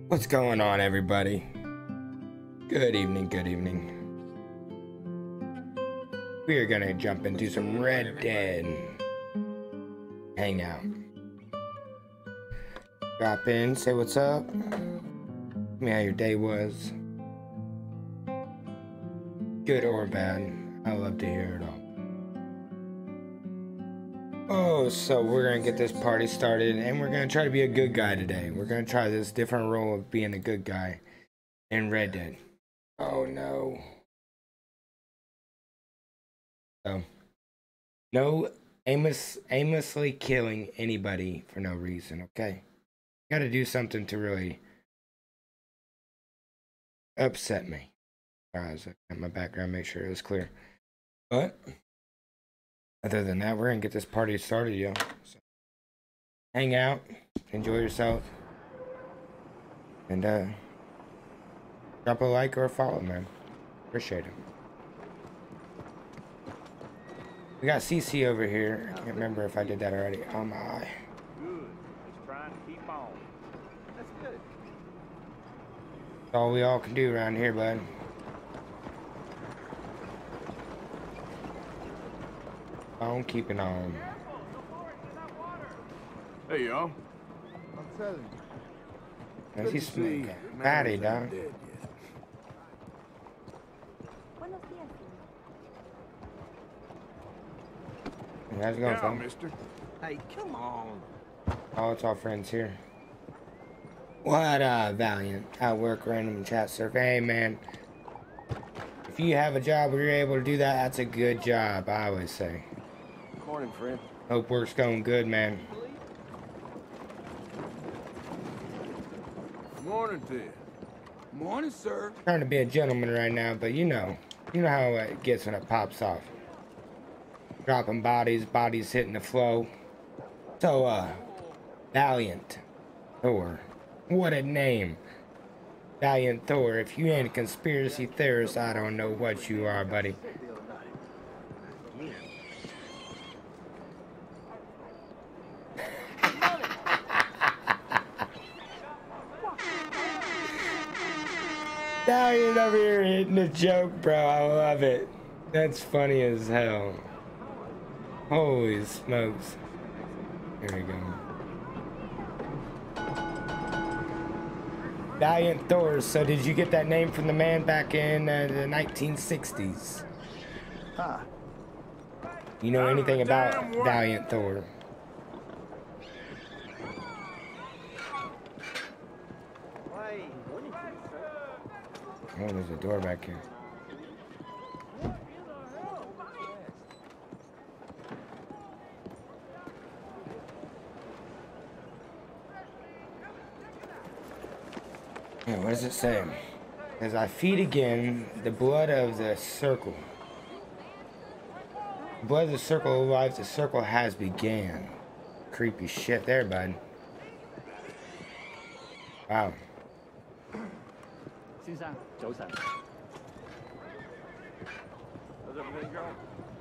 What's going on, everybody? Good evening, good evening. We are gonna jump into some Red Dead Hangout. Drop in, say what's up. Tell me how your day was. Good or bad. I love to hear it all. Oh, so we're gonna get this party started and we're gonna try to be a good guy today. We're gonna try this different role of being a good guy in Red Dead. Oh no. So, no aimlessly killing anybody for no reason, okay? Gotta do something to really upset me. Alright, so got my background, make sure it's clear. But other than that, we're gonna get this party started, yo. So, hang out, enjoy yourself, and drop a like or a follow, man. Appreciate it. We got CC over here. I can't remember if I did that already. Oh my. Good. Just trying to keep on. That's good. That's all we all can do around here, bud. On keeping on. Hey, y'all. I'm telling you. Is he smoking? Fatty, dog. How's it going, Yeah, fella? mister. Hey, come on. Oh, it's all friends here. What Valiant? I work random chat server. Hey, man. If you have a job where you're able to do that, that's a good job, I always say. Morning, friend. Hope work's going good, man. Morning to you. Morning, sir. Trying to be a gentleman right now, but you know how it gets when it pops off. Dropping bodies hitting the flow. So, Valiant Thor. What a name. Valiant Thor. If you ain't a conspiracy theorist, I don't know what you are, buddy. Valiant over here hitting a joke, bro. I love it. That's funny as hell. Holy smokes. Here we go. Valiant Thor. So did you get that name from the man back in the 1960s? Huh. You know anything about Valiant Thor? Oh, there's a door back here. Yeah, what does it say? As I feed again the blood of the circle. The blood of the circle alive, the circle has began. Creepy shit there, bud. Wow. 先生，早晨。 How's everything going?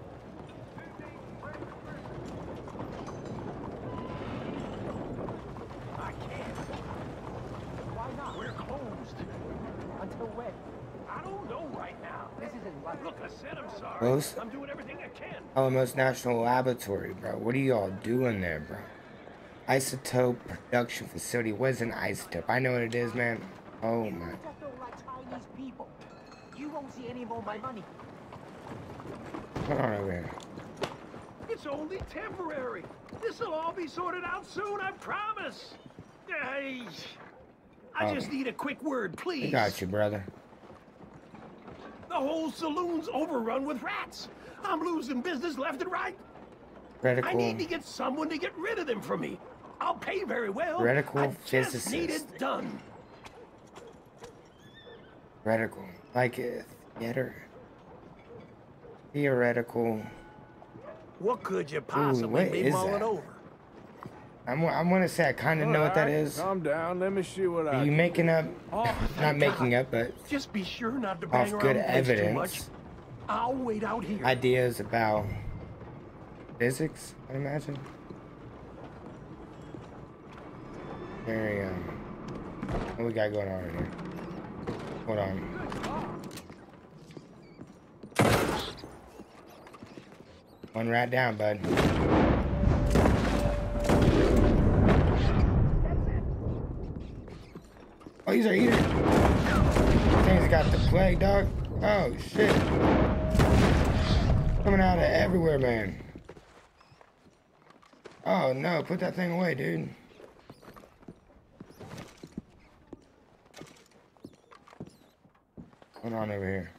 I can't. Why not? We're closed. Until when? I don't know right now. This isn't what. Look, I said I'm sorry. Closed? I'm doing everything I can. Alamos National Laboratory, bro. What are y'all doing there, bro? Isotope production facility. What is an isotope? I know what it is, man. Oh my. Just don't like Chinese people. You won't see any more of my money. What's going on over here? It's only temporary. This'll all be sorted out soon, I promise. Hey, I just need a quick word, I please. got you, brother. The whole saloon's overrun with rats. I'm losing business left and right. I need to Reticle. get someone to get rid of them for me. I'll pay very well. Reticle I just need physicist. it done. Reticle. Like theoretical. What could you possibly what be is mulling that? over? I want to say I kind of know what that is. Calm down. Let me see what Are you making up? Oh, Not thank making God. up, but Just be sure not to bang off around good the place too much. evidence, I'll wait out here. ideas about physics, I imagine. Very What we got going on in here? Hold on. One rat down, bud. Oh, he's our eater. Thing's got the plague, dog. Oh, shit. Coming out of everywhere, man. Oh, no. Put that thing away, dude. What's going on over here?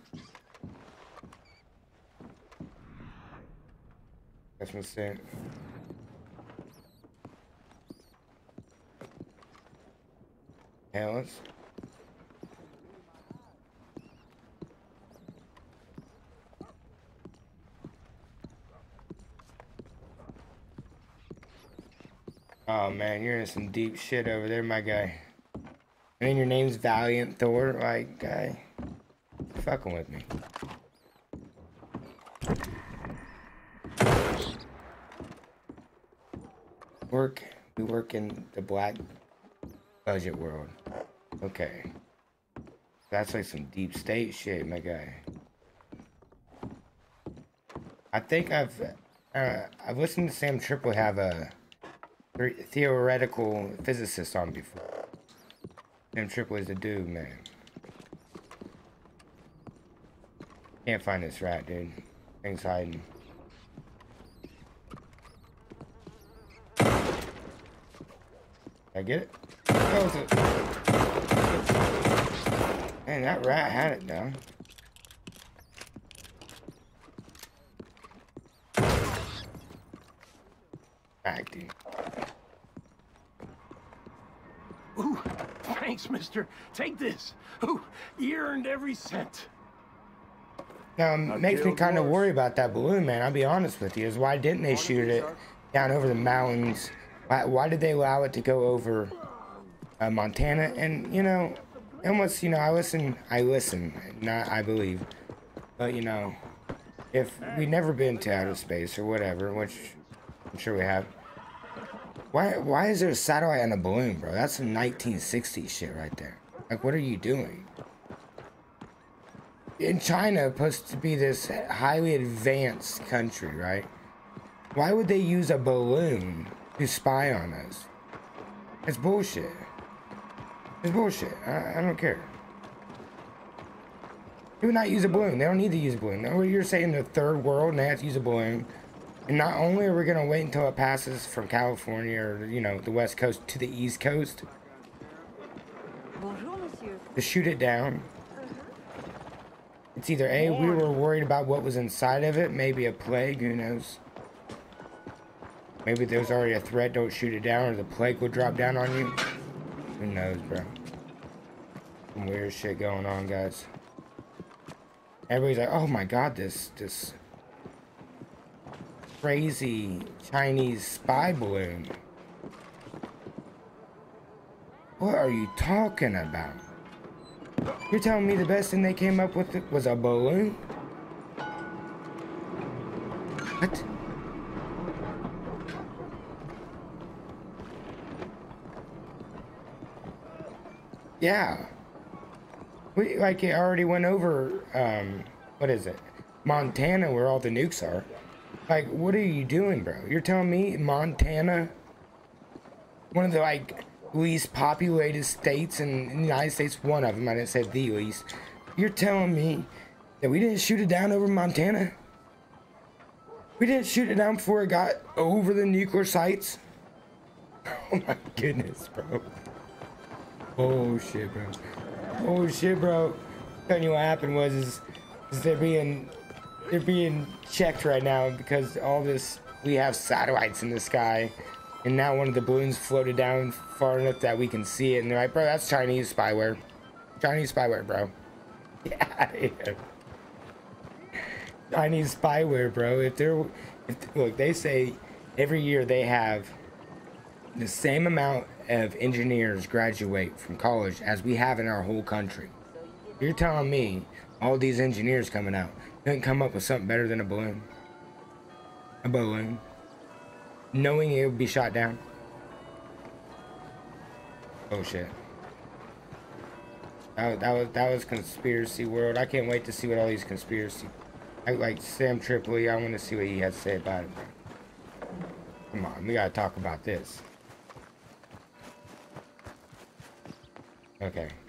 That's my scent. Let's. Oh man, you're in some deep shit over there, my guy. And your name's Valiant Thor, like, guy. Fucking with me. We work in the black budget world. Okay. That's like some deep state shit, my guy. I think I've listened to Sam Tripoli have a theoretical physicist on before. Sam Tripoli's a dude, man. Can't find this rat, dude. Thing's hiding. I get it? Close it. Man, that rat had it down. Acting. Ooh, thanks, mister. Take this. Ooh, you earned every cent. Now, it makes me kind of worry about that balloon, man. I'll be honest with you. Is why didn't they shoot it down over the mountains? Why did they allow it to go over Montana? And, you know, almost, you know, I listen, not I believe. But, you know, if we've never been to outer space or whatever, which I'm sure we have, why is there a satellite on a balloon, bro? That's some 1960s shit right there. Like, what are you doing? In China, supposed to be this highly advanced country, right? Why would they use a balloon to spy on us? It's bullshit. It's bullshit. I don't care. They would not use a balloon. They don't need to use a balloon. No, you're saying the third world and they have to use a balloon. And not only are we going to wait until it passes from California or, you know, the West Coast to the East Coast Bonjour, monsieur. to shoot it down. It's either A, we were worried about what was inside of it, maybe a plague, who knows. Maybe there's already a threat, don't shoot it down, or the plague will drop down on you. Who knows, bro. Some weird shit going on, guys. Everybody's like, oh my god, this crazy Chinese spy balloon. What are you talking about? You're telling me the best thing they came up with was a balloon? What? Yeah. We, like, it already went over, what is it? Montana, where all the nukes are. Like, what are you doing, bro? You're telling me Montana, one of the, like, least populated states in the United States, one of them, I didn't say the least. You're telling me that we didn't shoot it down over Montana? We didn't shoot it down before it got over the nuclear sites? Oh my goodness, bro. Oh shit, bro. Oh shit, bro. Telling you what happened is they're being checked right now because all this, we have satellites in the sky. And now one of the balloons floated down far enough that we can see it. And they're like, bro, that's Chinese spyware. Chinese spyware, bro. Get out of here. Chinese spyware, bro. Look, they say every year they have the same amount of engineers graduate from college as we have in our whole country. You're telling me all these engineers coming out couldn't come up with something better than a balloon? A balloon. Knowing it would be shot down. Oh shit. That was conspiracy world. I can't wait to see what all these conspiracy. Like Sam Tripoli. I want to see what he has to say about it, bro. Come on, we gotta talk about this. Okay.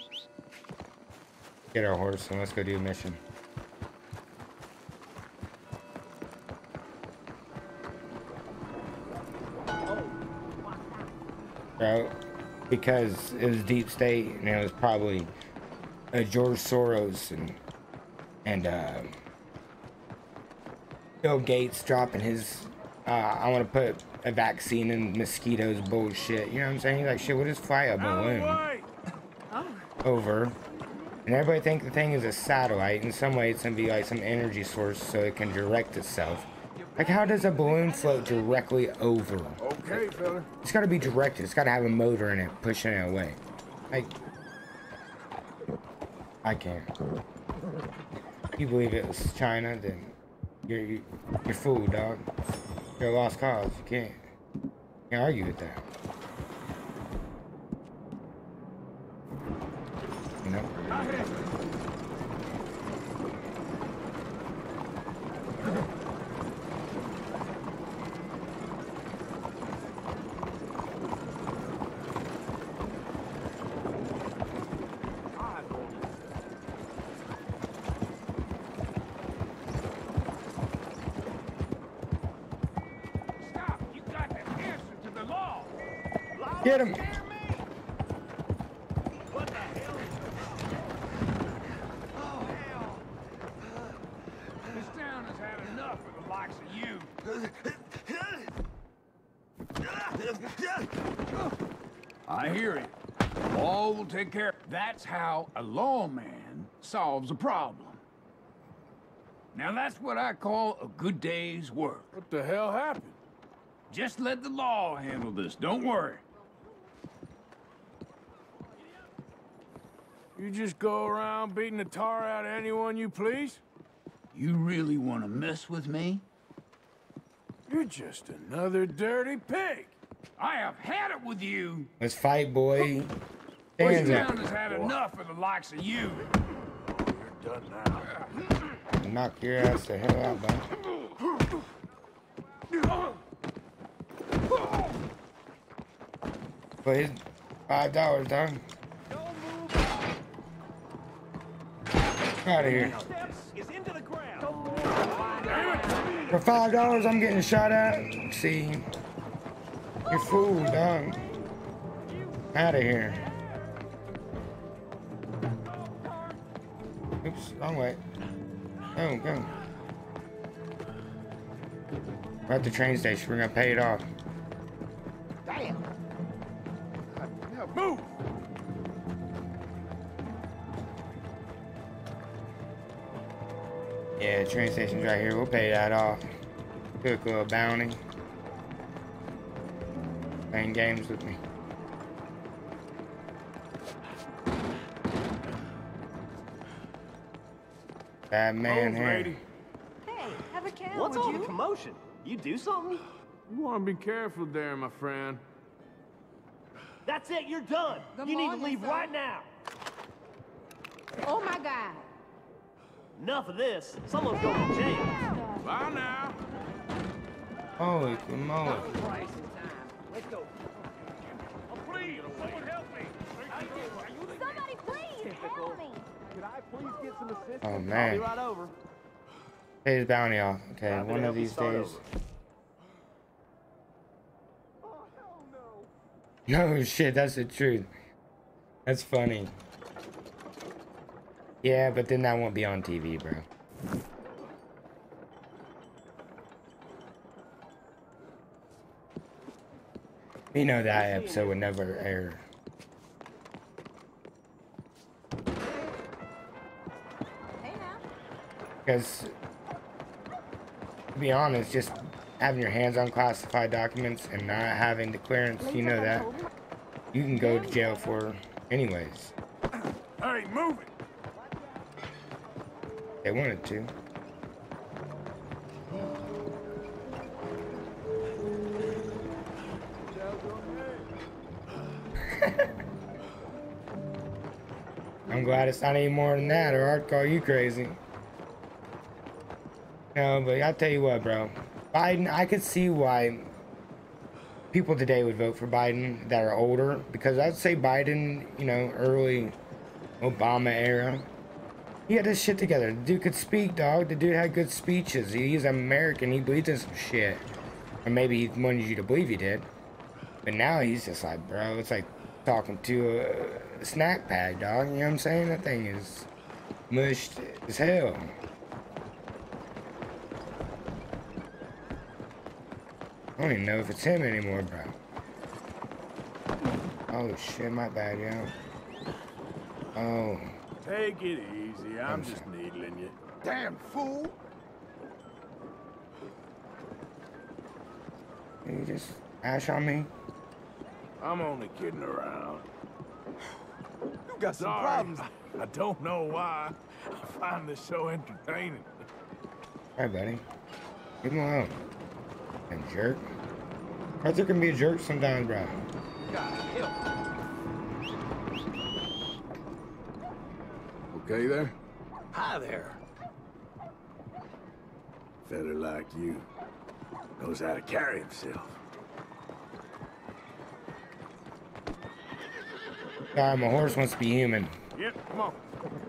Get our horse and let's go do a mission. Bro, because it was deep state and it was probably George Soros and Bill Gates dropping his I want to put a vaccine in mosquitoes bullshit. You know what I'm saying? Like, shit, we'll just fly a balloon over. And everybody think the thing is a satellite. In some way, it's going to be like some energy source so it can direct itself. Like, how does a balloon float directly over? Okay, fella. It's got to be directed. It's got to have a motor in it pushing it away. Like, I can't. If you believe it was China, then you're fooled, dog. You're a lost cause. You can't argue with that. You know? Get him! What the hell? Oh, hell. This town has had enough of the likes of you. I hear it. All will take care. That's how a lawman solves a problem. Now that's what I call a good day's work. What the hell happened? Just let the law handle this. Don't worry. You just go around beating the tar out of anyone you please? You really want to mess with me? You're just another dirty pig. I have had it with you. Let's fight, boy. This Hands up. town has had enough of the likes of you. You're done now. Knock your ass the hell out, bud. But his $5, dog. Out of here. Is into the ground. For $5, I'm getting shot at. See, you're fooled, dog. Out of here. Oops, wrong way. Oh, go. We're at the train station. We're gonna pay it off. Damn. Now move! Yeah, the train station's right here. We'll pay that off. Quick little bounty. Playing games with me. Bad man here. Lady. Hey, have a can, What's would all you? the commotion? You do something? You want to be careful there, my friend. That's it, you're done. Good You need to morning, leave sir. right now. Oh my God. Enough of this. Someone's going to jail. Bye now. Holy moly. Let's go. Oh, please, someone help me. Somebody please help me! Could I please get some assistance? Oh, I'll be man. right over. Pay his bounty off. Okay, I'm gonna one of help you these start days. over. Oh, hell no. No shit, that's the truth. That's funny. Yeah, but then that won't be on TV, bro. You know that episode would never air. Hey now. Because, to be honest, just having your hands on classified documents and not having the clearance, you know that, you can go to jail for anyways. Hey, move it. They wanted to. I'm glad it's not any more than that, or I'd call you crazy. No, but I'll tell you what, bro. Biden, I could see why people today would vote for Biden that are older, because I'd say Biden, you know, early Obama era, he had his shit together. The dude could speak, dog. The dude had good speeches. He's American. He believed in some shit. Or maybe he wanted you to believe he did. But now he's just like, bro, it's like talking to a snack pack, dog. You know what I'm saying? That thing is mushed as hell. I don't even know if it's him anymore, bro. Oh shit, my bad, yo. Oh. Take it easy. I'm just needling you. Damn fool! You just ash on me? I'm only kidding around. You got some Sorry. problems. I don't know why. I find this so entertaining. Alright, buddy. Leave him alone. And jerk. Arthur can be a jerk sometimes, bro. Okay there? Hi there. Fella like you knows how to carry himself. Sorry, my horse wants to be human. Yep, come on.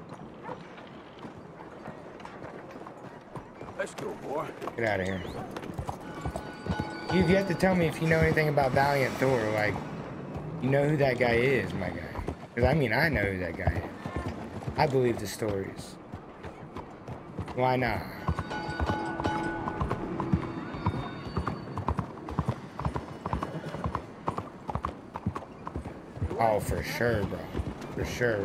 Let's go, boy. Get out of here. You've yet to tell me if you know anything about Valiant Thor. Like, you know who that guy is, my guy. Because, I mean, I know who that guy is. I believe the stories. Why not? Oh, for sure, bro. For sure.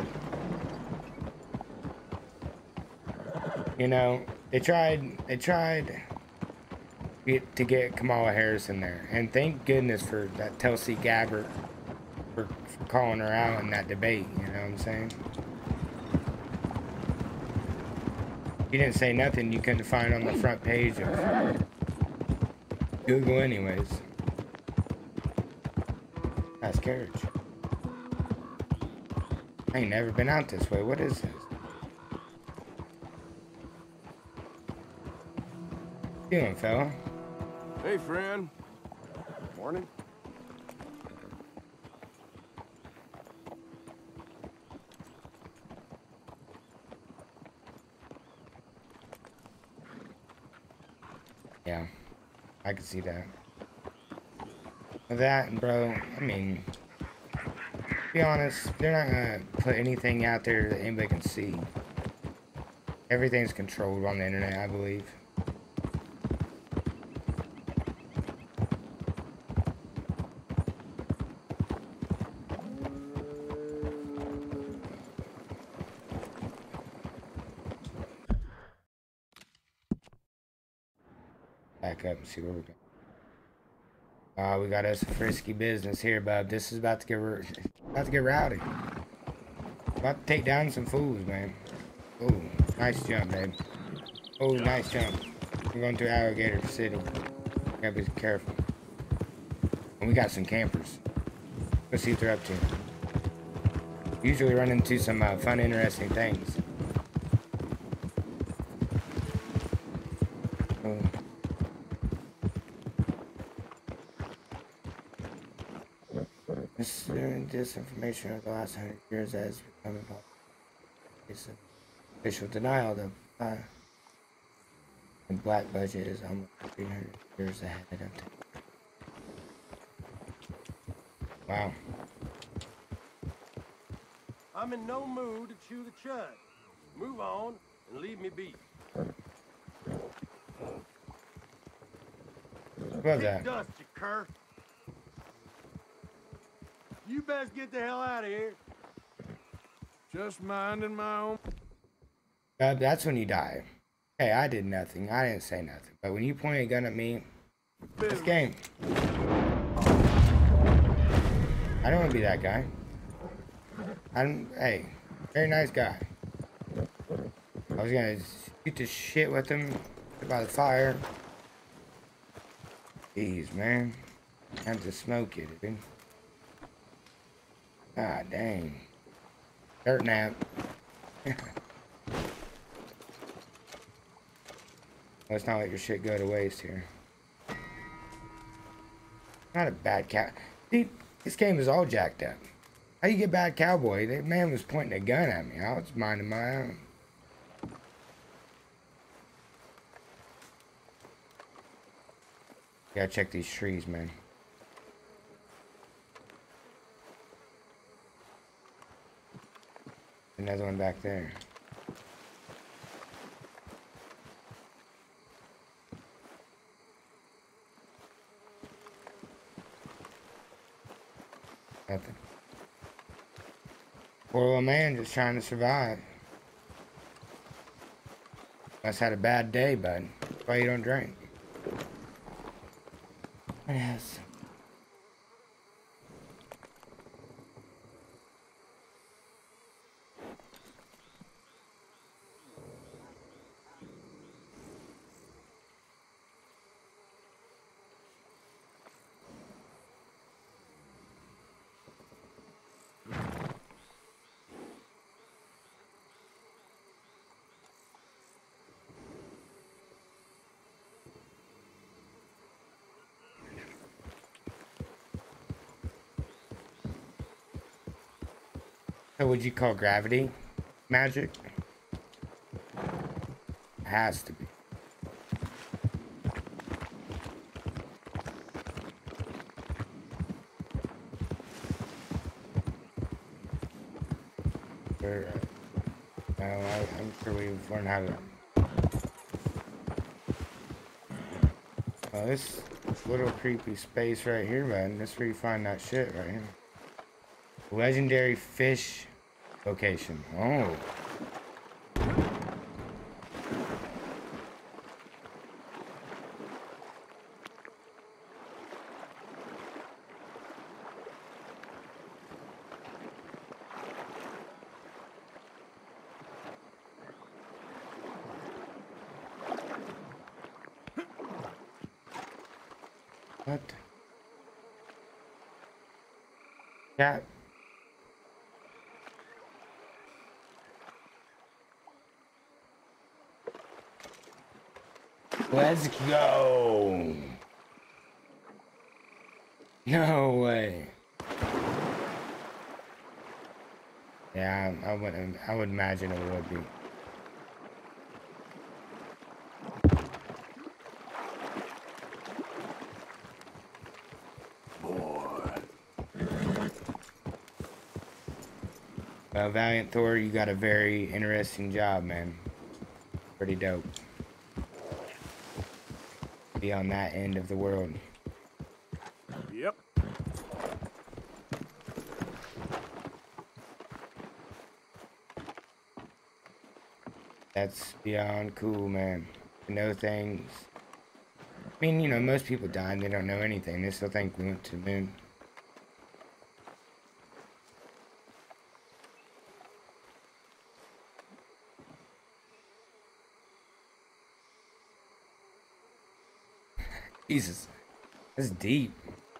You know, they tried to get Kamala Harris in there. And thank goodness for that Tulsi Gabbard for calling her out in that debate, you know what I'm saying? You didn't say nothing you couldn't find on the front page of Google anyways. That's carriage. I ain't never been out this way. What is this? What you doing, fella? Hey, friend. Morning. Yeah, I can see that. That, bro, I mean, to be honest, they're not gonna put anything out there that anybody can see. Everything's controlled on the internet, I believe. Back up and see where we're going. We got us a frisky business here, bub. This is about to get rowdy. About to take down some fools, man. Ooh, nice jump, babe. Oh, nice jump. We're going to Alligator City. Gotta be careful. And we got some campers. Let's see what they're up to. Usually run into some fun, interesting things. Oh. This information of the last 100 years has become about official denial of the black budget is almost 300 years ahead of time. Wow. I'm in no mood to chew the chud. Move on and leave me be. What was that? Dust, you cur. You best get the hell out of here. Just minding my own. That's when you die. Hey, I did nothing. I didn't say nothing. But when you point a gun at me, it's game. I don't want to be that guy. Hey, very nice guy. I was gonna shoot the shit with him by the fire. Jeez, man. I have to smoke it, dude. God dang. Dirt nap. Let's not let your shit go to waste here. Not a bad cow. See, this game is all jacked up. How you get bad cowboy? That man was pointing a gun at me. I was minding my own. Gotta check these trees, man. Another one back there. Nothing. Poor little man just trying to survive. Must had a bad day, bud. That's why you don't drink. Yes. So would you call gravity magic? It has to be. I'm sure we've learned how to. Oh, this little creepy space right here, man. That's where you find that shit right here. Legendary fish location. Oh. What? Cat. Let's go. No way. Yeah, I would imagine it would be. Valiant Thor, you got a very interesting job, man. Pretty dope. Be on that end of the world. Yep. That's beyond cool, man. To know things. I mean, you know, most people die and they don't know anything. They still think we went to the moon. Jesus, that's deep.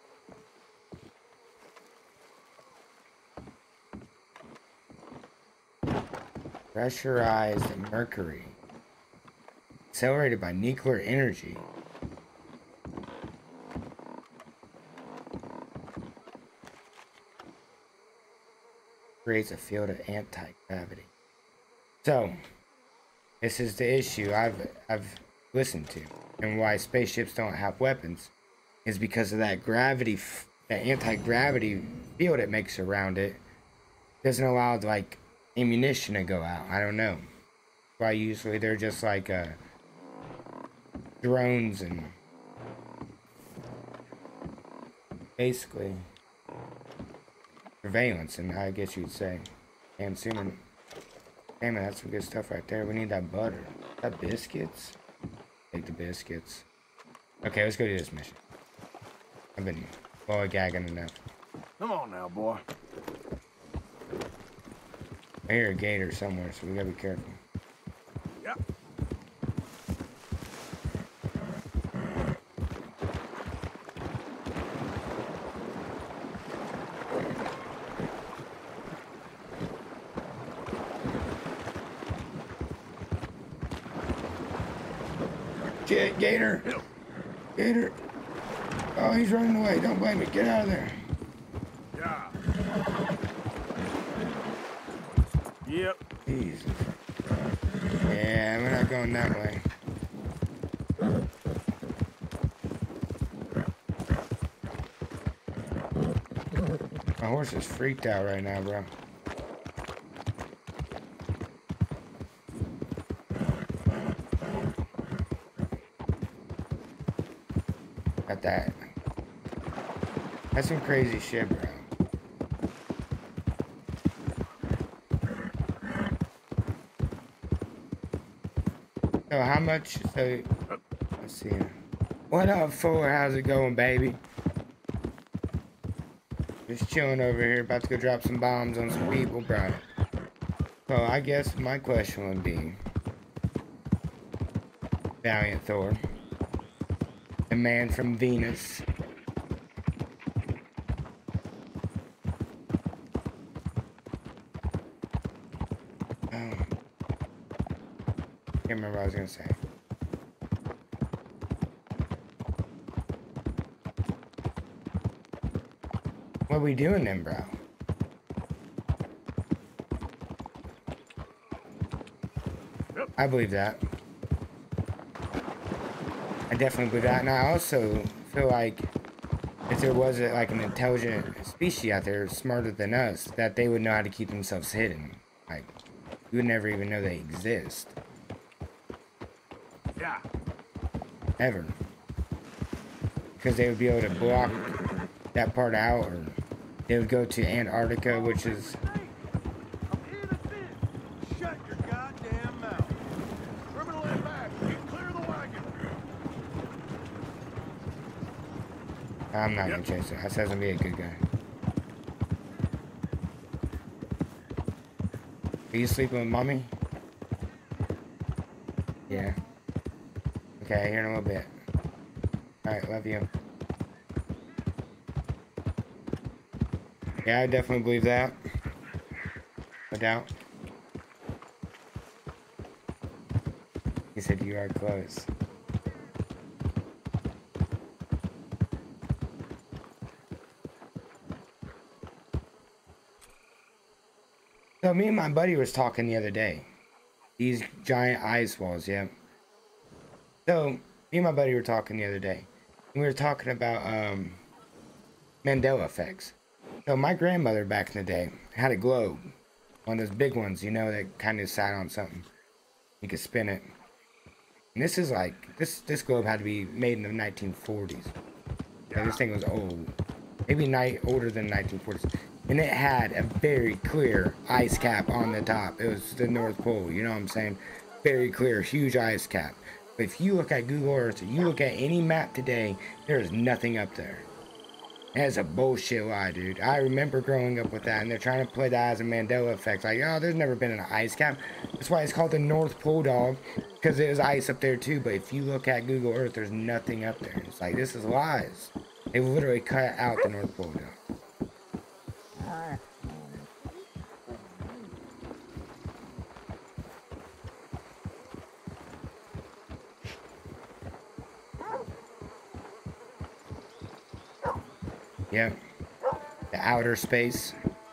Pressurized mercury. Accelerated by nuclear energy. Creates a field of anti-gravity. So, this is the issue I've listened to. And why spaceships don't have weapons is because of that gravity, that anti-gravity field it makes around it. Doesn't allow like ammunition to go out. I don't know. Why usually they're just like drones and basically surveillance, and I guess you'd say. And assuming, damn it, that's some good stuff right there. We need that butter. Is that biscuits? Take the biscuits. Okay, let's go do this mission. I've been gagging enough. Come on now, boy. I hear a gator somewhere, so we gotta be careful. Yep. Shit, Gator. Gator. Oh, he's running away. Don't blame me. Get out of there. Yeah. Yep. Jesus. Yeah, we're not going that way. My horse is freaked out right now, bro. Got that. That's some crazy shit, bro. So how much, so, let's see. What up, Fuller? How's it going, baby? Just chilling over here, about to go drop some bombs on some people, bro. So I guess my question would be, Valiant Thor, the man from Venus. Can't remember what I was gonna say. What are we doing then, bro? I believe that. I definitely believe that, and I also feel like if there was like an intelligent species out there smarter than us, that they would know how to keep themselves hidden. Like, you would never even know they exist. Yeah. Ever. Because they would be able to block that part out, or they would go to Antarctica, which is... I'm here to fin. Shut your goddamn mouth. Criminal and back. Get clear of the wagon. I'm not gonna chase it. I said I'm gonna be a good guy. Are you sleeping with mommy? Yeah. Okay, here in a little bit. Alright, love you. Yeah, I definitely believe that. No doubt. He said you are close. So me and my buddy was talking the other day. These giant ice walls, yeah. So me and my buddy were talking the other day. And we were talking about Mandela effects. So my grandmother back in the day had a globe. One of those big ones, you know, that kind of sat on something. You could spin it. And this is like, this globe had to be made in the 1940s. Yeah, this thing was old. Maybe older than 1940s. And it had a very clear ice cap on the top. It was the North Pole, you know what I'm saying? Very clear, huge ice cap. But if you look at Google Earth, or you look at any map today, there is nothing up there. That's a bullshit lie, dude. I remember growing up with that, and they're trying to play that as a Mandela effect. Like, oh, there's never been an ice cap. That's why it's called the North Pole, dog, because there's ice up there too. But if you look at Google Earth, there's nothing up there. It's like, this is lies. They literally cut out the North Pole, dog. Yeah, the outer space.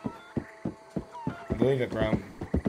I believe it, bro.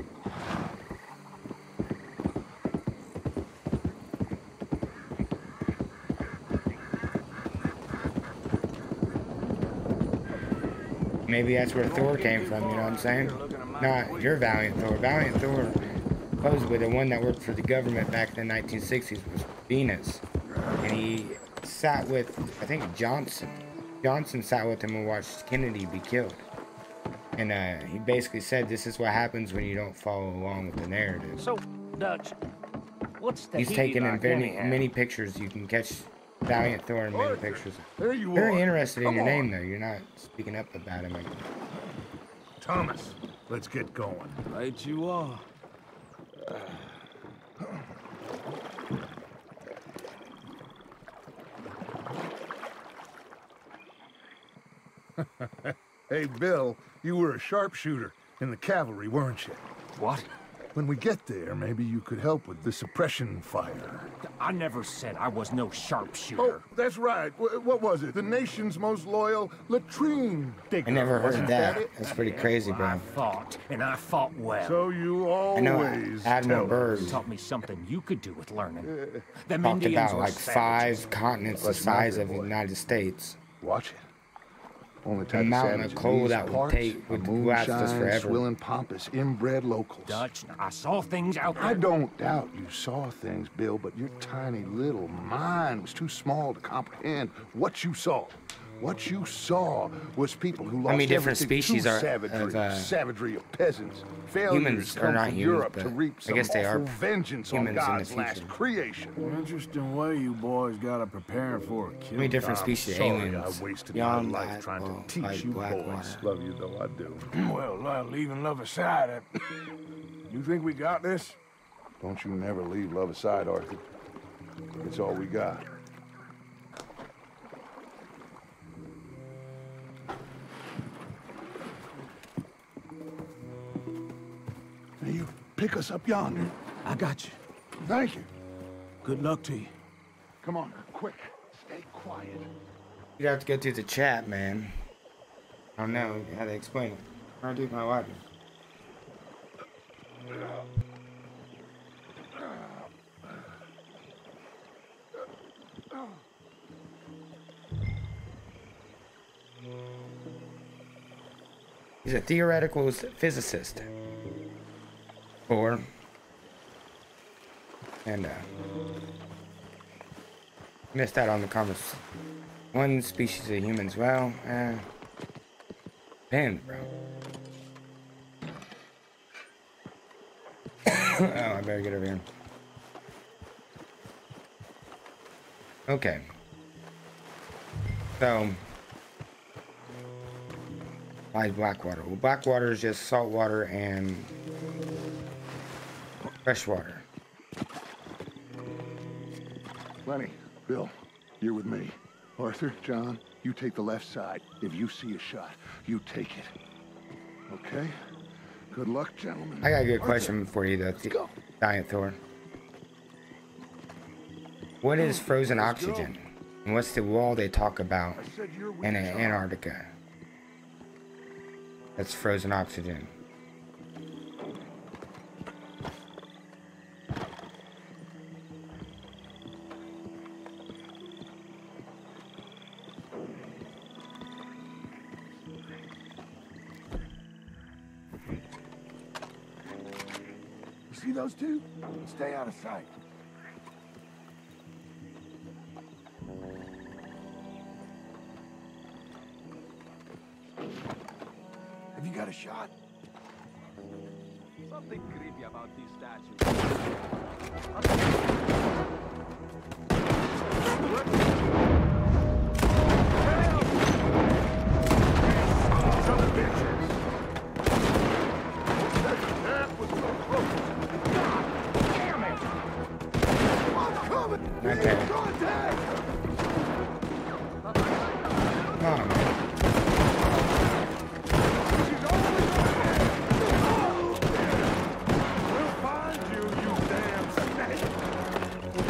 Maybe that's where Thor came from, you know what I'm saying? Not your Valiant Thor. Valiant Thor, supposedly the one that worked for the government back in the 1960s, was Venus. And he sat with, I think, Johnson. Johnson sat with him and watched Kennedy be killed. And he basically said this is what happens when you don't follow along with the narrative. So, Dutch, what's the He's taken in many pictures. You can catch Valiant Thor in many pictures. There you are. Very interested in your name, though. You're not speaking up about him. Thomas, let's get going. Right you are. Hey, Bill, you were a sharpshooter in the cavalry, weren't you? What? When we get there, maybe you could help with the suppression fire. I never said I was no sharpshooter. Oh, that's right. What was it? The nation's most loyal latrine digger. I never heard Wasn't that. it? That's pretty crazy, I bro. fought, and I fought well. So you I know always Admiral tell Byrd You taught me something you could do with learning. Them talked Indians about were like savages. 5 continents the Let's not size get of the boy. United States. Watch it. Only A type of mountain savage of coal these that would parts take- would are last us moonshine, forever. swilling, pompous, inbred locals. Dutch, I saw things out there. I don't doubt you saw things, Bill, but your tiny little mind was too small to comprehend what you saw. What you saw was people who lost many different everything species to are- savagery, of, savagery of peasants. Failures humans are come not from humans, Europe to but reap I some guess they are awful vengeance on humans in the God's last future. creation. Interesting way you boys got to prepare for a kill. Many different I'm species of sorry aliens. I wasted Beyond my life that, trying well, to teach like you Blackwater. boys. Love you though, I do. Well, leaving love aside, you think we got this? Don't you never leave love aside, Arthur. It's all we got. Now you pick us up yonder. I got you. Thank you. Good luck to you. Come on, quick. Stay quiet. You'd have to go through the chat, man. I don't know how to explain it. I'll do my weapon. He's a theoretical physicist. And missed out on the comments. One species of humans. Well, depends, bro. Oh, I better get over here. Okay. So, why is Blackwater? Well, Blackwater is just salt water and fresh water. Lenny, Bill, you're with me. Arthur, John, you take the left side. If you see a shot, you take it. Okay? Good luck, gentlemen. I got a good Arthur, question for you, though, let's go. Giant Thor. What is frozen Let's go. oxygen? And what's the wall they talk about I said you're with in me, John. Antarctica? That's frozen oxygen. You see those two? Stay out of sight. Have you got a shot? Something creepy about these statues. Son of bitches! That was so close! God damn it! I'm coming! Okay. Contact! Come on, man. We'll find you, you damn snake!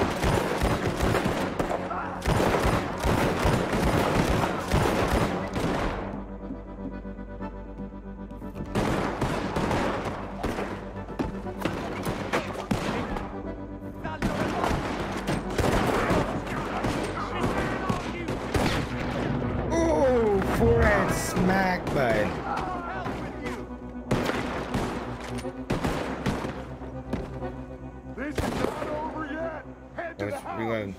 Ooh, forehead smack, bud. This is not over yet! Head to the Let's house! reload.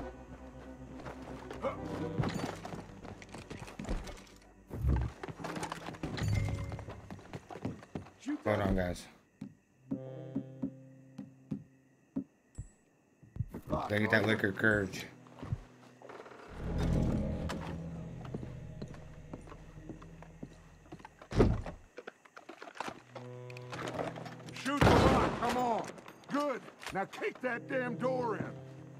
Hold on, guys. Gotta get that liquor courage. Shoot the rock, come on! Good! Now kick that damn door in!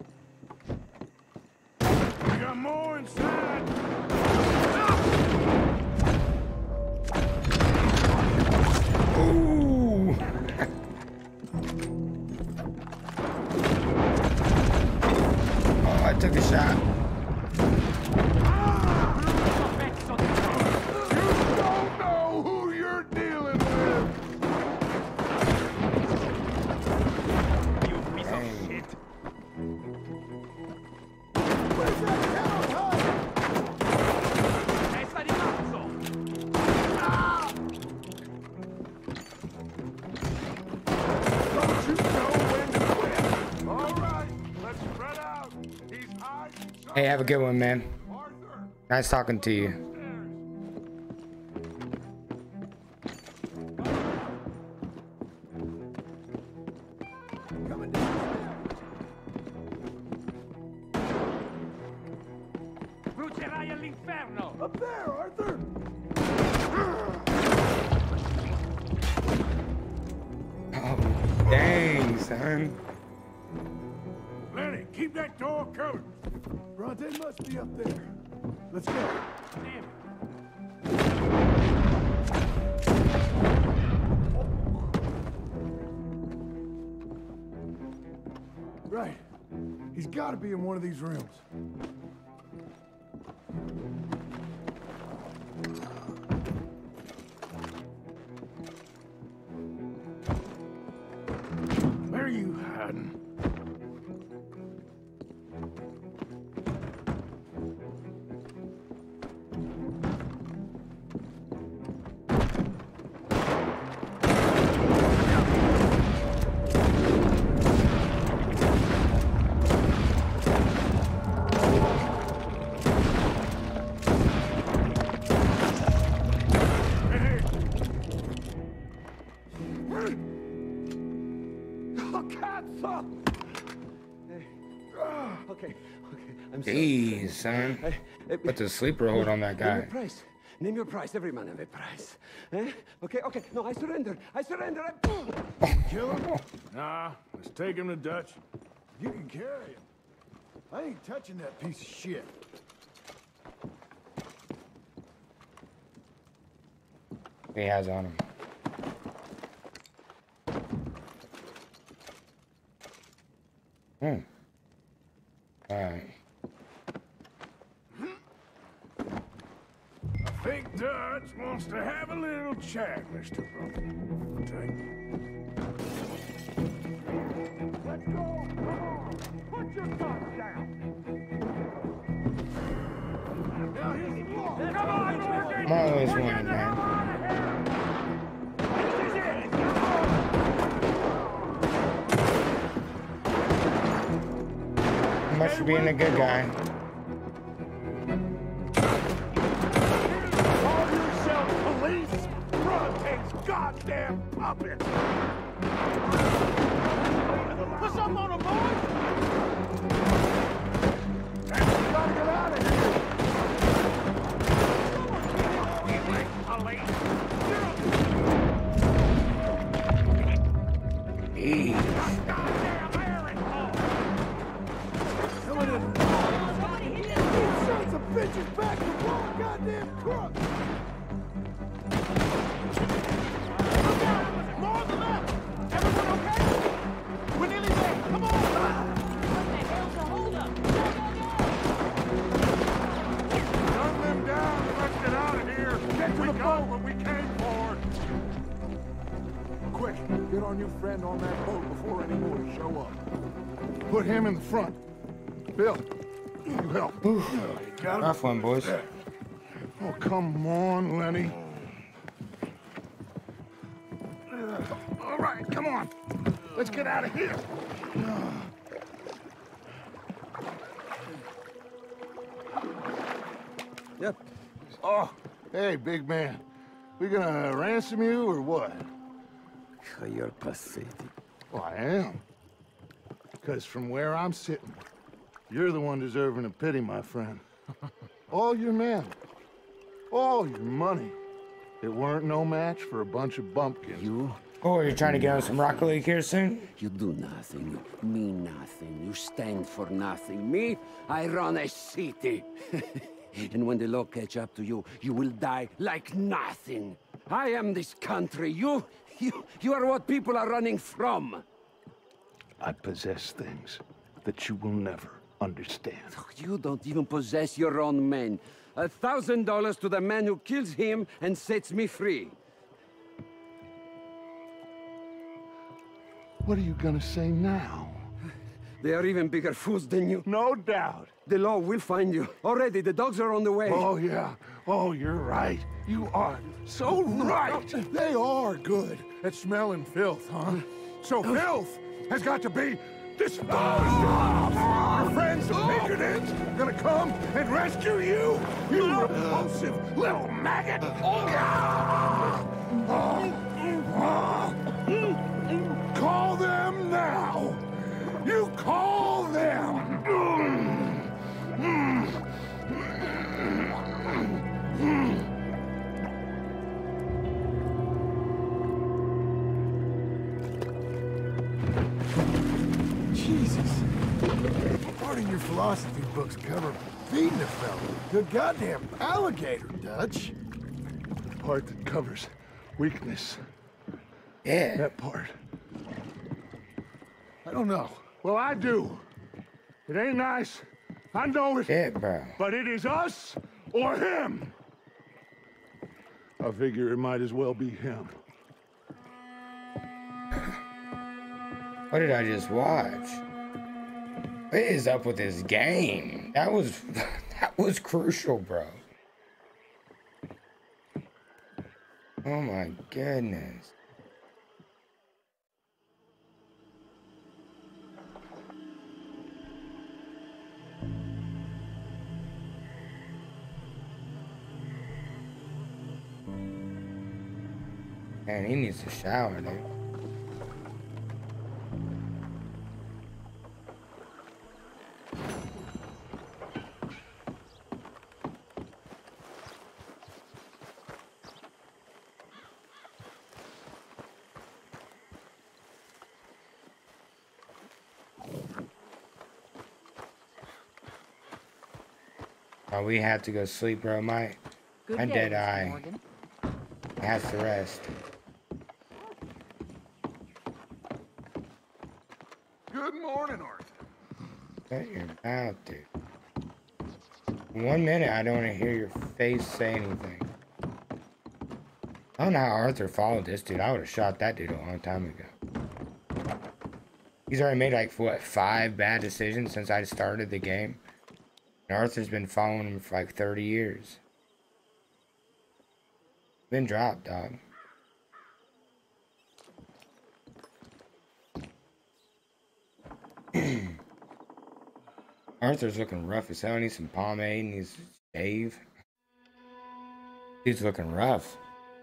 We got more inside! Ooh! Hey, have a good one, man. Nice talking to you. Up there, Arthur! Oh, dang, son. Lenny, keep that door covered. Bronte must be up there. Let's go. Right. He's got to be in one of these rooms. Where are you hiding? Okay, I'm Jeez, son. Put the sleeper hold on that Name your guy. price. Name your price. Every man have a price. Eh? Okay. No, I surrender. Kill him? Nah, let's take him to Dutch. You can carry him. I ain't touching that piece of shit. He has on him. Alright. I think Dutch wants to have a little chat, Mr. Bronte. Let's go! Come on! Put your gun down! Now here's the wall! Come on, Morgan! I'm always winning, man. Much for being a good guy. Call yourself police? Bronte's goddamn puppets! What's up on a boy? We gotta get out of here! Sons of bitches back to wrong goddamn crook! Look out! More on the left! Everyone okay? We're nearly there! Come on! What the hell's the holdup? Run them down and let's get out of here! Get to the boat! What we came for! Quick! Get our new friend on that boat before any more show up. Put him in the front. Bill, you help. Rough one, boys. Oh, come on, Lenny. All right, come on. Let's get out of here. Yep. Oh, hey, big man. We gonna ransom you or what? You're pathetic. Well, I am. Because from where I'm sitting, you're the one deserving of pity, my friend. All your men, all your money, it weren't no match for a bunch of bumpkins. Oh, you're trying to get on some Rocket League here soon? You do nothing. You mean nothing. You stand for nothing. Me, I run a city. And when the law catch up to you, you will die like nothing. I am this country. You are what people are running from. I possess things that you will never understand. You don't even possess your own men. $1,000 to the man who kills him and sets me free. What are you gonna say now? They are even bigger fools than you. No doubt. The law will find you. Already, the dogs are on the way. Oh, yeah. Oh, you're right. You are so right. They are good at smelling filth, huh? So filth has got to be This your friends of Paganins are gonna come and rescue you? You repulsive little maggot! Call them now! You call them! Jesus. Part of your philosophy books cover feeding a fella. Good goddamn alligator, Dutch. The part that covers weakness. Yeah. That part. I don't know. Well, I do. It ain't nice. I know it. Shit, bro. But it is us or him. I figure it might as well be him. What did I just watch? What is up with this game? That was that was crucial, bro. Oh my goodness. Man, he needs to shower, dude. Oh, we have to go sleep, bro. My dead eye has to rest. Good morning, Arthur. Shut your mouth, dude. 1 minute, I don't want to hear your face say anything. I don't know how Arthur followed this dude. I would have shot that dude a long time ago. He's already made like, what, 5 bad decisions since I started the game. And Arthur's been following him for like 30 years. Been dropped, dog. Arthur's looking rough as hell. Needs some pomade. Needs to shave. Dude's looking rough.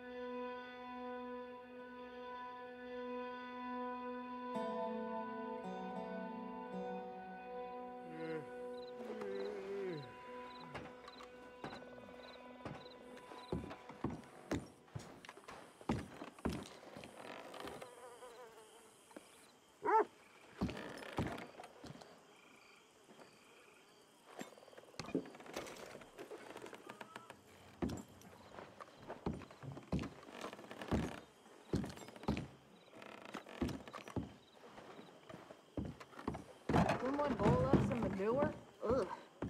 Someone bowl up some manure? Ugh.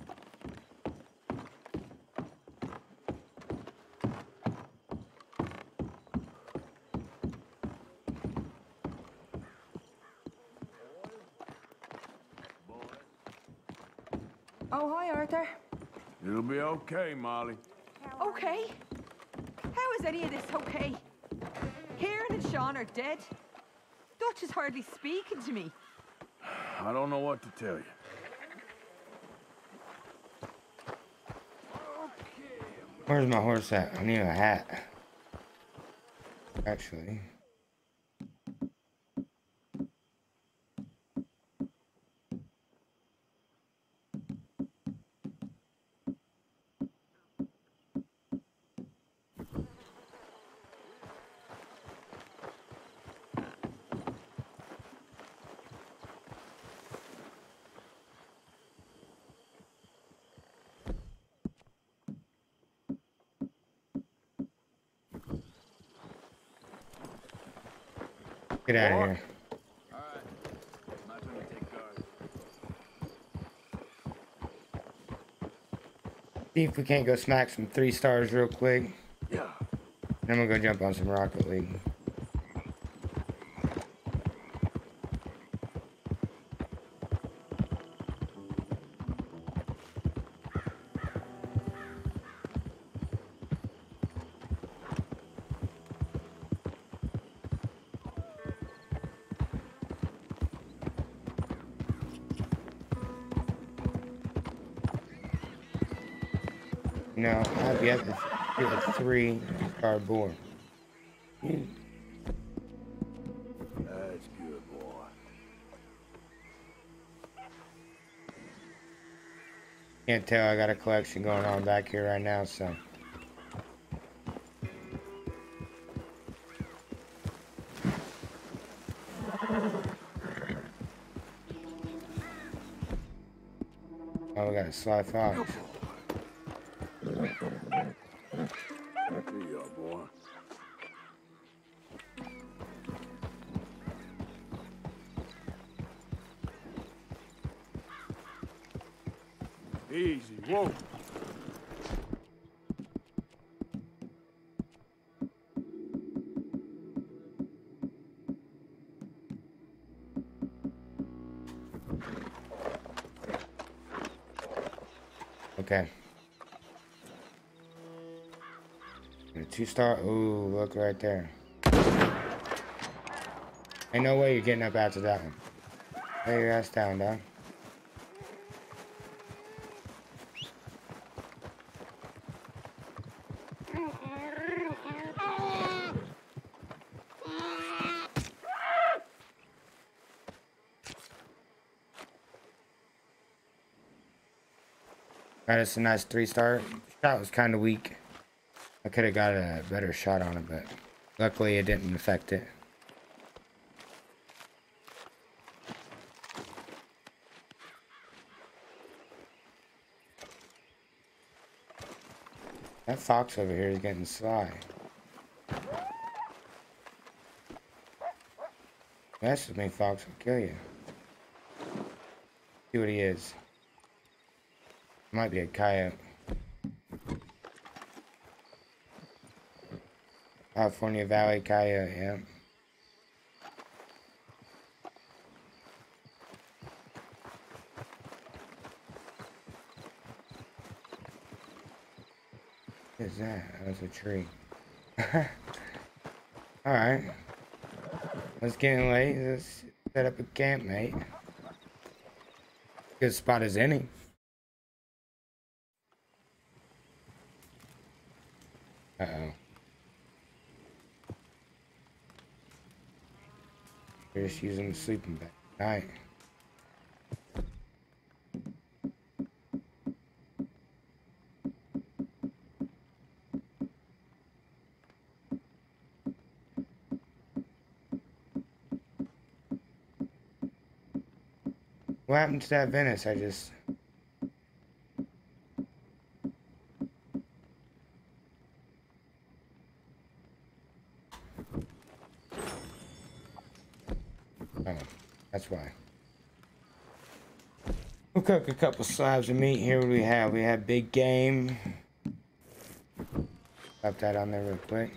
Oh, hi, Arthur. It'll be okay, Molly. Okay? How is any of this okay? Kieran and Sean are dead. Dutch is hardly speaking to me. I don't know what to tell you. Where's my horse at? I need a hat. Actually. Get out of here. Alright. My turn to take guard. See if we can't go smack some 3 stars real quick. Yeah. Then we'll go jump on some Rocket League. No, I've yet to get a 3-star boar. That's good, boy. Can't tell, I got a collection going on back here right now, so. Oh, we got a sly fox. Here you go, boy. Easy, whoa. Okay. And a 2-star. Ooh, look right there. Ain't no way you're getting up after that one. Lay your ass down, dog. Got us a nice 3-star. Shot was kind of weak. I could have got a better shot on it, but luckily it didn't affect it. That fox over here is getting sly. Mess with me, fox will kill you. See what he is. Might be a coyote. California Valley coyote, yeah. What is that? That was a tree. Alright. It's getting late. Let's set up a camp, mate. Good spot as any. Uh-oh. They're just using the sleeping bag at night. What happened to that Venice? I just... Oh, that's why. We'll cook a couple slabs of meat here. What do we have? We have big game. Pop that on there real quick.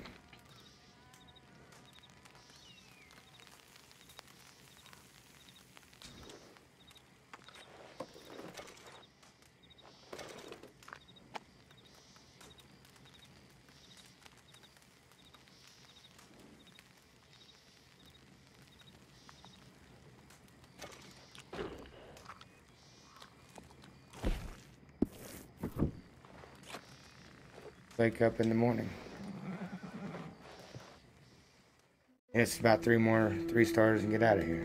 Wake up in the morning. It's about 3 more 3-stars and get out of here.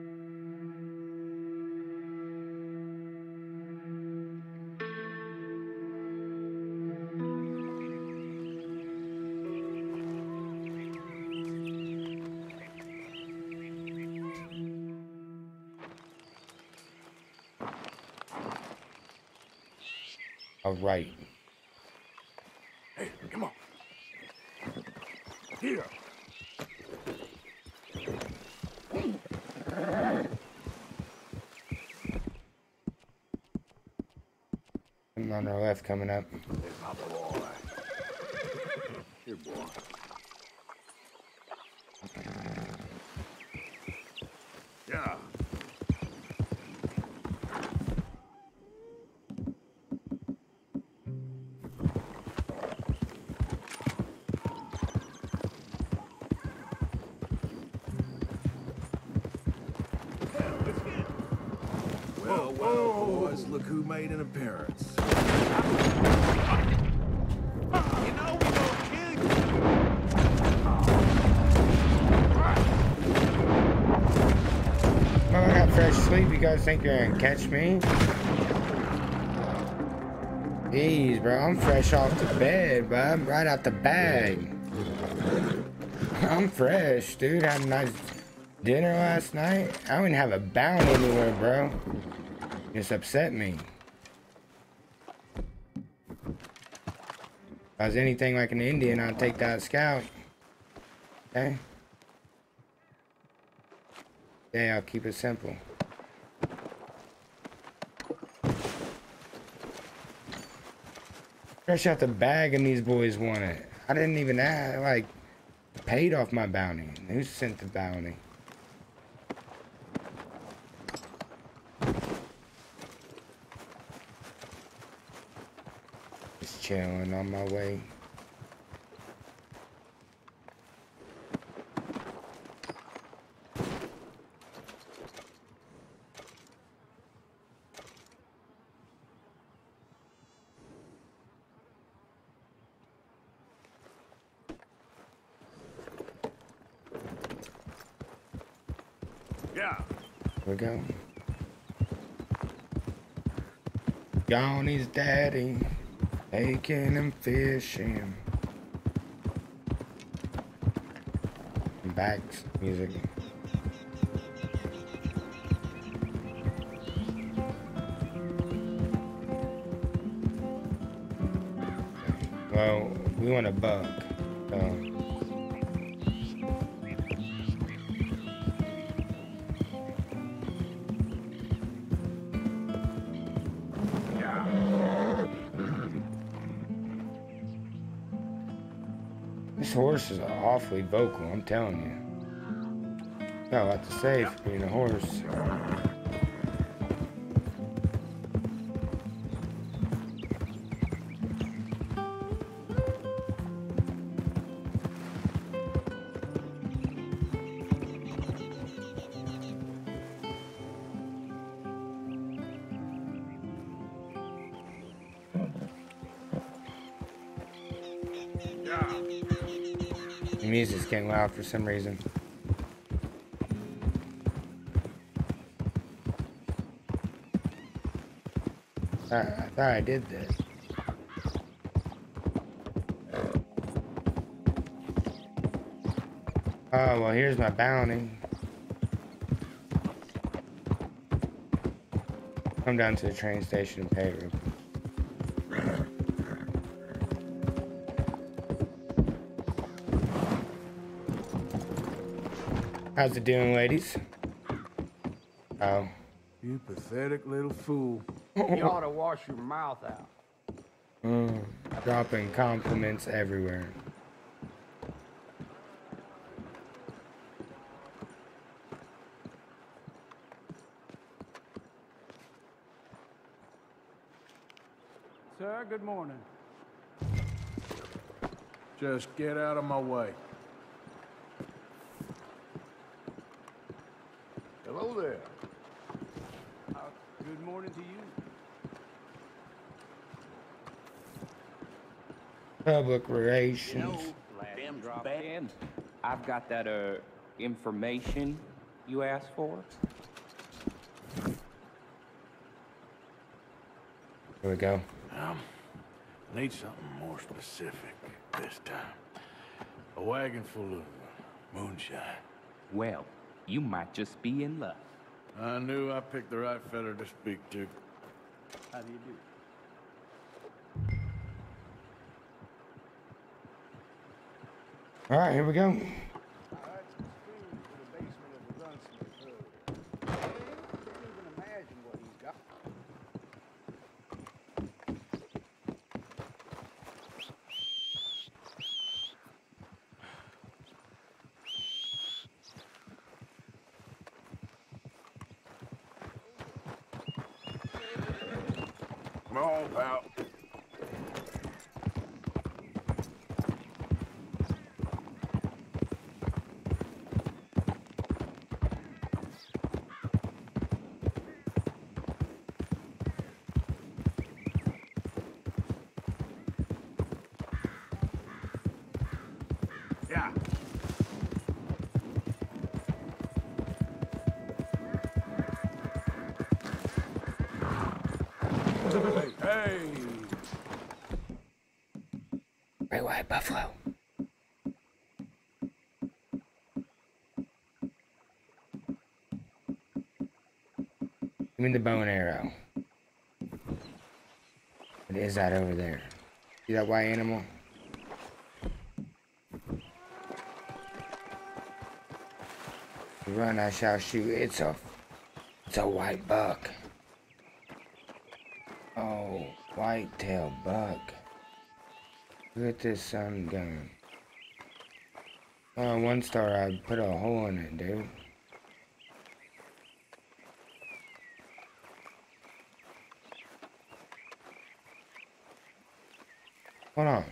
All right. Hey, come on. Here. I'm on our left coming up. Hey, Papa boy. Here, boy. Yeah. Well, boys, look who made an appearance. asleep? You guys think you're gonna catch me? Jeez, bro, I'm fresh off the bed, bro. I'm right out the bag. I'm fresh, dude. Had a nice dinner last night. I didn't have a bounty anywhere, bro. Just upset me. If I was anything like an Indian, I'd take that scout. Okay? Yeah, I'll keep it simple. Fresh out the bag and these boys want it. I didn't even add, like, paid off my bounty. Who sent the bounty? Just chilling on my way. Yeah. Here we go. Gone is daddy, taking and fishing. Bags, music. Well, we want a buck, so. This horse is awfully vocal, I'm telling you. Got a lot to say for being a horse. The music's getting loud for some reason. I thought I did this. Oh, well, here's my bounty. Come down to the train station and pay it. How's it doing, ladies? Oh. You pathetic little fool. You ought to wash your mouth out. Dropping compliments everywhere. Sir, good morning. Just get out of my way. Hello there. Good morning to you. Public relations. Damn band. I've got that information you asked for. Here we go. Need something more specific this time. A wagon full of moonshine. Well, you might just be in luck. I knew I picked the right fella to speak to. How do you do? All right, here we go. Come on, pal. Yeah. Great white buffalo. Give me the bow and arrow. What is that over there? See that white animal? Run, I shall shoot. It's a white buck. Oh, white-tailed buck. Look at this sun gun. Oh, 1 star, I put a hole in it, dude. Hold on.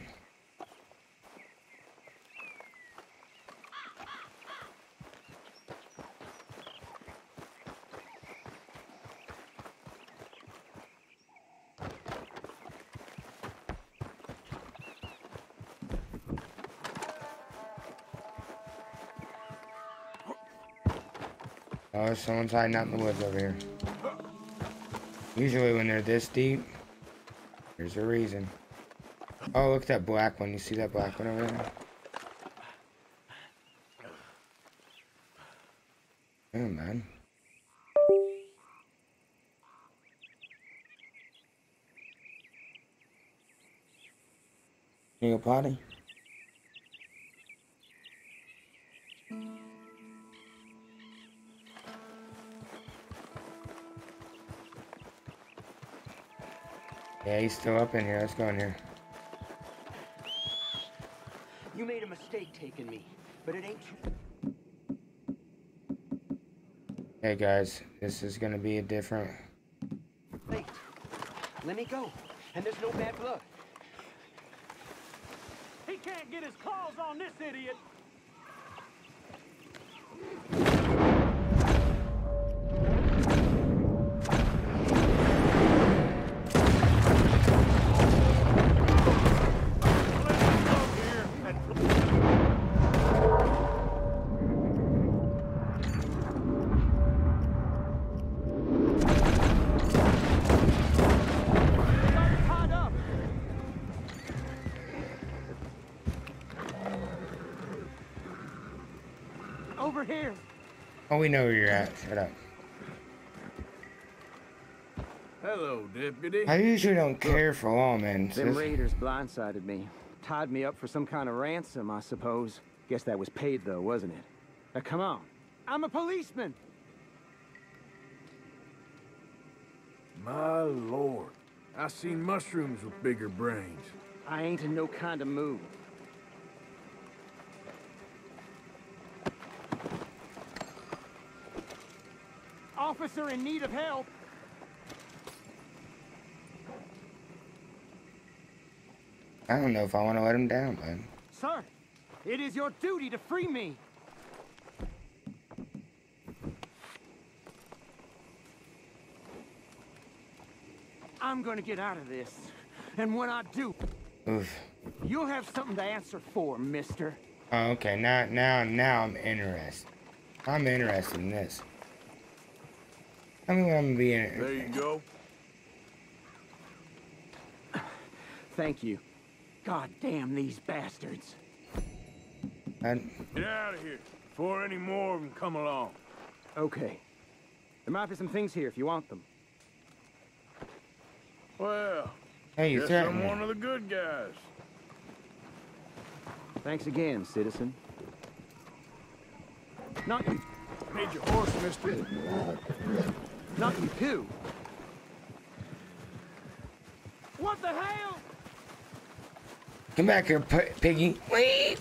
Oh, someone's hiding out in the woods over here. Usually when they're this deep, there's a reason. Oh, look at that black one. You see that black one over there? Oh, man. You go potty? Yeah, he's still up in here. Let's go in here. You made a mistake taking me, but it ain't true. Hey guys, this is gonna be a different. Wait, let me go, and there's no bad blood. He can't get his claws on this idiot. Over here. Oh, we know where you're at. Shut up. Hello, deputy. I usually don't care for lawmen. Them raiders blindsided me. Tied me up for some kind of ransom, I suppose. Guess that was paid, though, wasn't it? Now, come on. I'm a policeman. My lord. I seen mushrooms with bigger brains. I ain't in no kind of mood. Officer in need of help. I don't know if I want to let him down, bud. Sir, it is your duty to free me. I'm gonna get out of this. And when I do, Oof. you'll have something to answer for, mister. Oh, okay. Now I'm interested. I'm interested in this. I mean, I'm gonna be in it. There you go. Thank you. God damn these bastards. Get out of here before any more of them come along. Okay. There might be some things here if you want them. Well, Hey, you guess threatened I'm me. one of the good guys. Thanks again, citizen. Not you. Need your horse, mister. Not you too. What the hell? Come back here, piggy. Wait.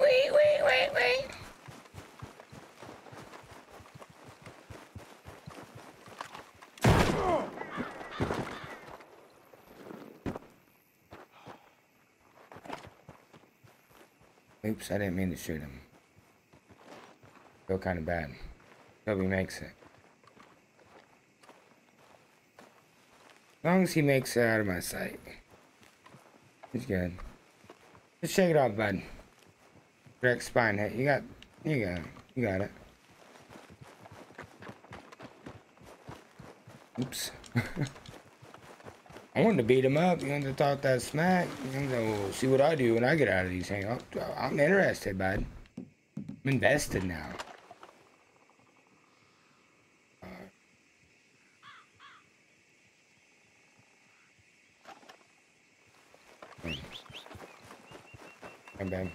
Oops, I didn't mean to shoot him. Feel kind of bad. Hope he makes it. As long as he makes it out of my sight. He's good. Just shake it off, bud. Direct spine hit. You got it. Oops. I wanted to beat him up. You wanted to talk that smack. You know, well, see what I do when I get out of these things. I'm interested, bud. I'm invested now. Hey, babe.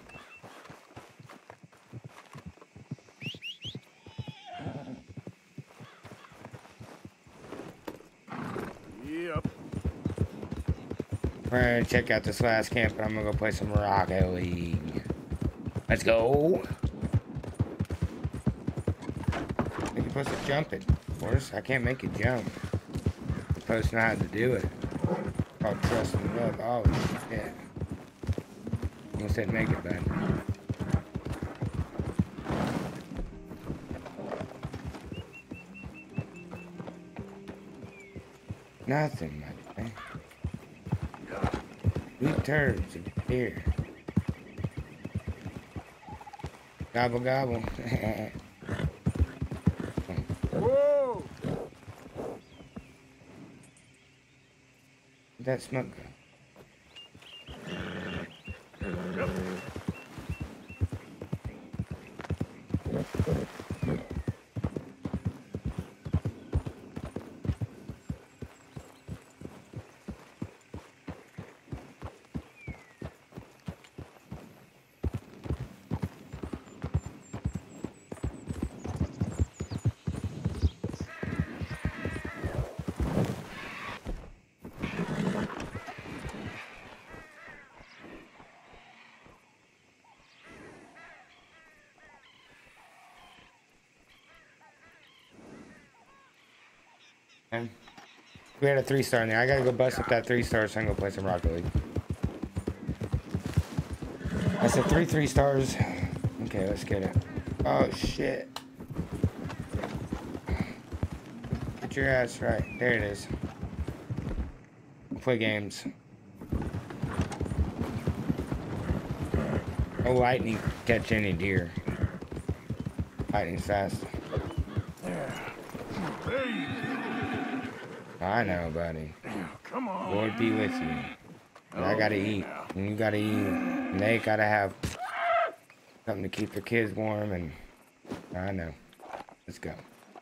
Yep. We're gonna check out this last camp, and I'm gonna go play some Rocket League. Let's go. I think you're supposed to jump it. Of course, I can't make it jump. I'm supposed to know how to do it. Oh, trust and love. Oh, shit. You said make it, bud. Nothing, my man. Sweet turds of beer. Gobble, gobble. Whoa! Where'd that smoke go? We had a 3-star in there. I gotta go bust up that 3-star so I can go play some Rocket League. I said 3 stars. Okay, let's get it. Oh shit. Get your ass right. There it is. We'll play games. No lightning can catch any deer. Lightning's fast. I know, buddy. Come on. Lord be with you. And I gotta eat. And you gotta eat. And they gotta have something to keep their kids warm. And I know. Let's go.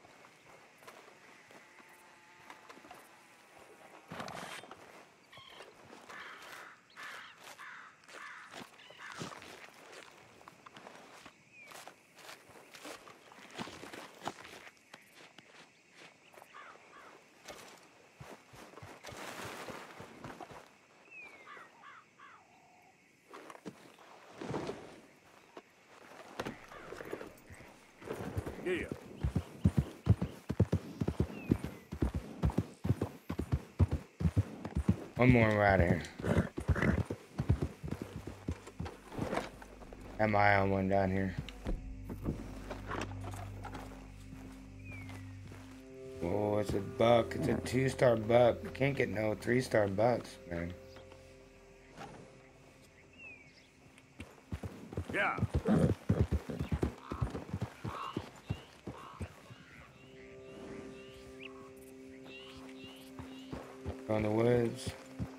Yeah. One more and we're out of here. Got my eye on one down here. Oh, it's a buck. It's a 2-star buck. You can't get no 3-star bucks, man. Yeah. On the woods.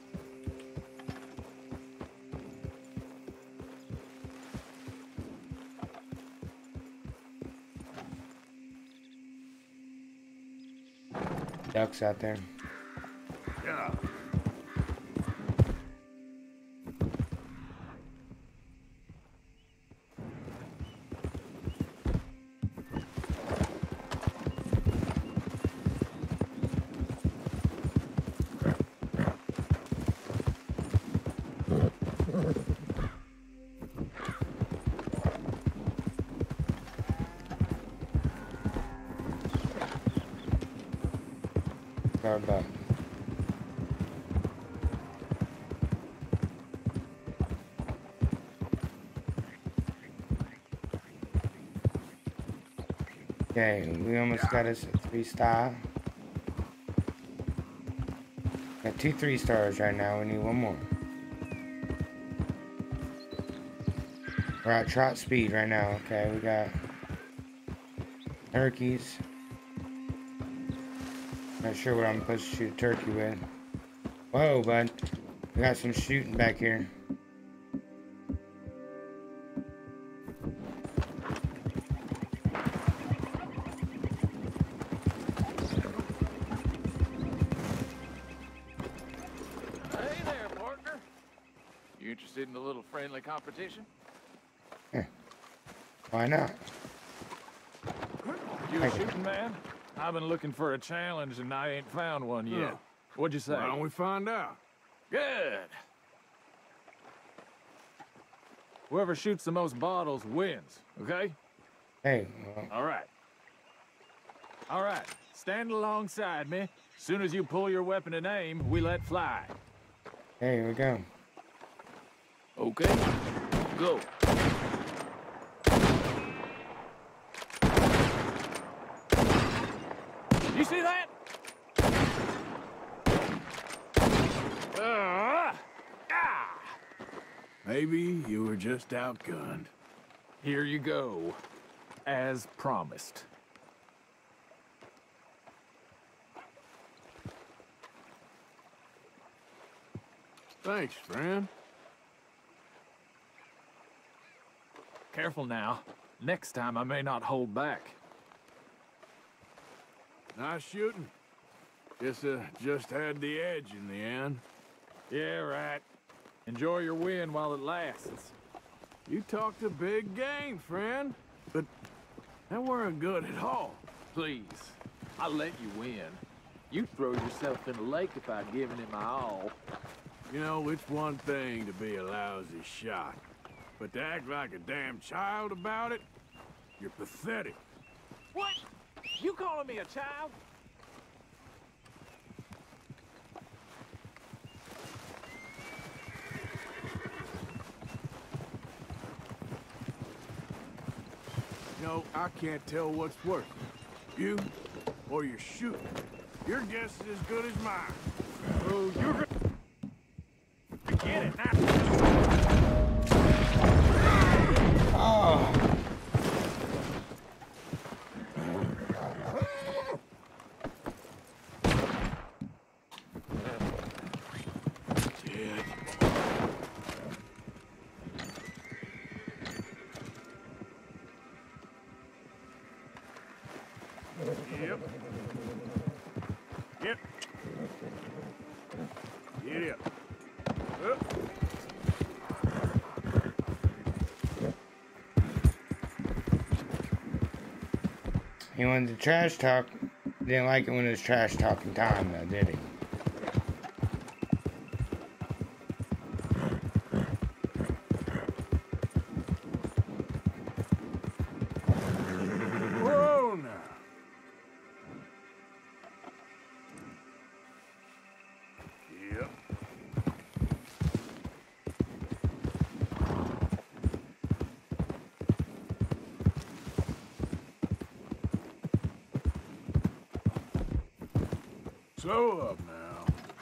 Ducks out there. Yeah. Back. Okay, we almost got us a 3-star. Got 2 3-stars right now. We need one more. We're at trot speed right now. Okay, we got turkeys. Not sure what I'm supposed to shoot a turkey with. Whoa, bud. We got some shooting back here. Hey there, partner. You interested in a little friendly competition? Why not? You a shooting man? I've been looking for a challenge and I ain't found one yet. Oh. What'd you say? Why don't we find out? Good. Whoever shoots the most bottles wins, okay? Hey, well, All right. All right, stand alongside me. Soon as you pull your weapon and aim, we let fly. hey, here we go. Okay, go. You see that? Maybe you were just outgunned. Here you go, as promised. Thanks, friend. Careful now. Next time I may not hold back. Nice shooting. Guess just had the edge in the end. Yeah, right. Enjoy your win while it lasts. You talked a big game, friend. But that weren't good at all. Please, I'll let you win. You'd throw yourself in the lake if I'd given it my all. You know, it's one thing to be a lousy shot. But to act like a damn child about it, you're pathetic. What? You calling me a child? You know, I can't tell what's worse. You or your shooting. Your guess is as good as mine. Oh, you're... Get it now. Oh. Yep. Yep. Get up. Up. He wanted to trash talk. Didn't like it when it was trash talking time, though, did he? Whoa now. Yep. Slow up now.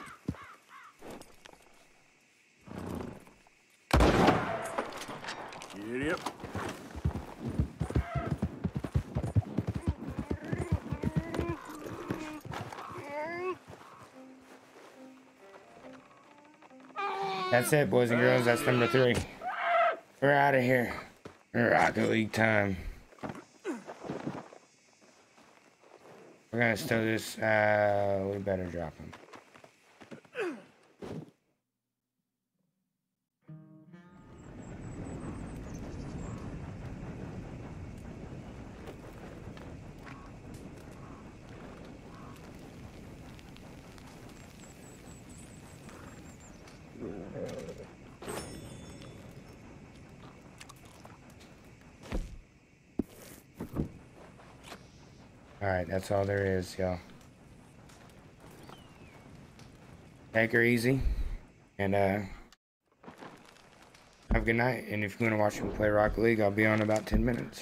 Get up. That's it, boys and girls. That's number 3. We're out of here. Rocket League time. We're gonna stow this. We better drop him. Alright, that's all there is, y'all. Take her easy. And, have a good night. And if you want to watch me play Rocket League, I'll be on in about 10 minutes.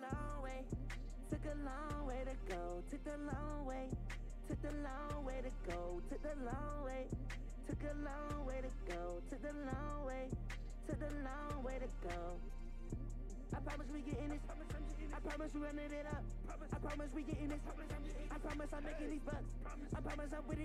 long way. Took a long way to go. Took the long way. Took the long way to go. Took the long way. Took a long way to go. Took the long way. Took the long way to go. I promise we getting this. I promise we running it up. I promise we getting this. I promise I'm making these bucks. I promise I'm with it.